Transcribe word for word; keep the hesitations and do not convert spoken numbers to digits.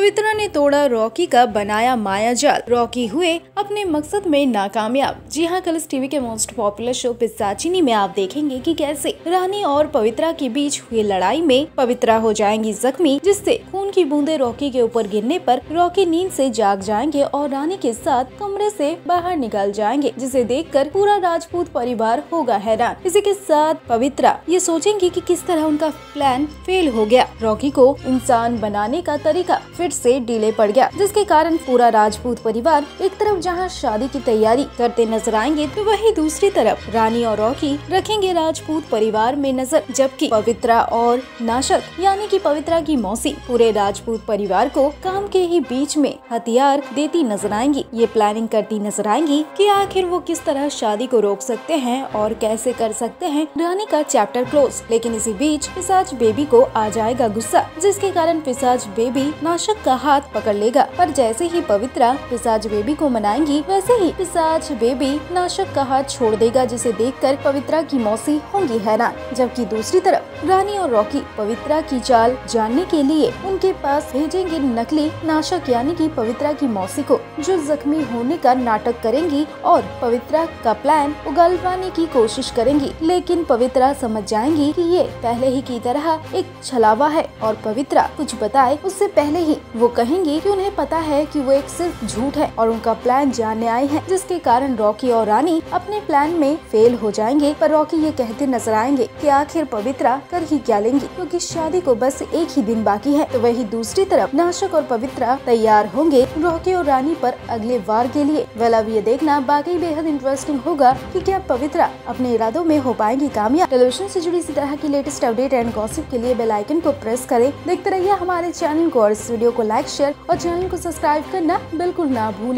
पवित्रा ने तोड़ा रॉकी का बनाया माया जाल, रॉकी हुए अपने मकसद में नाकामयाब। जी हाँ, कल इस टीवी के मोस्ट पॉपुलर शो पिशाचिनी में आप देखेंगे कि कैसे रानी और पवित्रा के बीच हुई लड़ाई में पवित्रा हो जाएंगी जख्मी, जिससे खून की बूंदें रॉकी के ऊपर गिरने पर रॉकी नींद से जाग जाएंगे और रानी के साथ कमरे से बाहर निकल जाएंगे, जिसे देखकर पूरा राजपूत परिवार होगा हैरान। इसी के साथ पवित्रा ये सोचेंगी कि किस तरह उनका प्लान फेल हो गया। रॉकी को इंसान बनाने का तरीका फिर से डीले पड़ गया, जिसके कारण पूरा राजपूत परिवार एक तरफ जहां शादी की तैयारी करते नजर आएंगे, तो वहीं दूसरी तरफ रानी और रॉकी रखेंगे राजपूत परिवार में नजर, जबकि पवित्रा और नाशक यानी कि पवित्रा की मौसी पूरे राजपूत परिवार को काम के ही बीच में हथियार देती नजर आएंगी। ये प्लानिंग करती नजर आएंगी कि आखिर वो किस तरह शादी को रोक सकते हैं और कैसे कर सकते हैं। रानी का चैप्टर क्लोज। लेकिन इसी बीच पिशाच बेबी को आ जाएगा गुस्सा, जिसके कारण पिशाच बेबी नाशक का हाथ पकड़ लेगा। पर जैसे ही पवित्रा पिशाच बेबी को मनाएंगी, वैसे ही पिशाच बेबी नाशक का हाथ छोड़ देगा, जिसे देखकर पवित्रा की मौसी होंगी हैरान। जबकि दूसरी तरफ रानी और रॉकी पवित्रा की चाल जानने के लिए उनके पास भेजेंगे नकली नाशक यानी कि पवित्रा की मौसी को, जो जख्मी होने का नाटक करेंगी और पवित्रा का प्लान उगलवाने की कोशिश करेंगी। लेकिन पवित्रा समझ जाएंगी कि ये पहले ही की तरह एक छलावा है और पवित्रा कुछ बताए उससे पहले ही वो कहेंगी कि उन्हें पता है कि वो एक सिर्फ झूठ है और उनका प्लान जानने आए हैं, जिसके कारण रॉकी और रानी अपने प्लान में फेल हो जाएंगे। पर रॉकी ये कहते नजर आएंगे कि आखिर पवित्रा कर ही क्या लेंगी, क्योंकि शादी को बस एक ही दिन बाकी है। तो वही दूसरी तरफ नाशक और पवित्रा तैयार होंगे रॉकी और रानी पर अगले वार के लिए। वेल अब ये देखना बाकी बेहद इंटरेस्टिंग होगा कि क्या पवित्रा अपने इरादों में हो पाएंगी कामयाब। टेलीविजन से जुड़ी इसी तरह की लेटेस्ट अपडेट एंड गॉसिप के लिए बेल आइकन को प्रेस करें। देखते रहिए हमारे चैनल को और इस वीडियो को लाइक शेयर और चैनल को सब्सक्राइब करना बिल्कुल ना भूलें।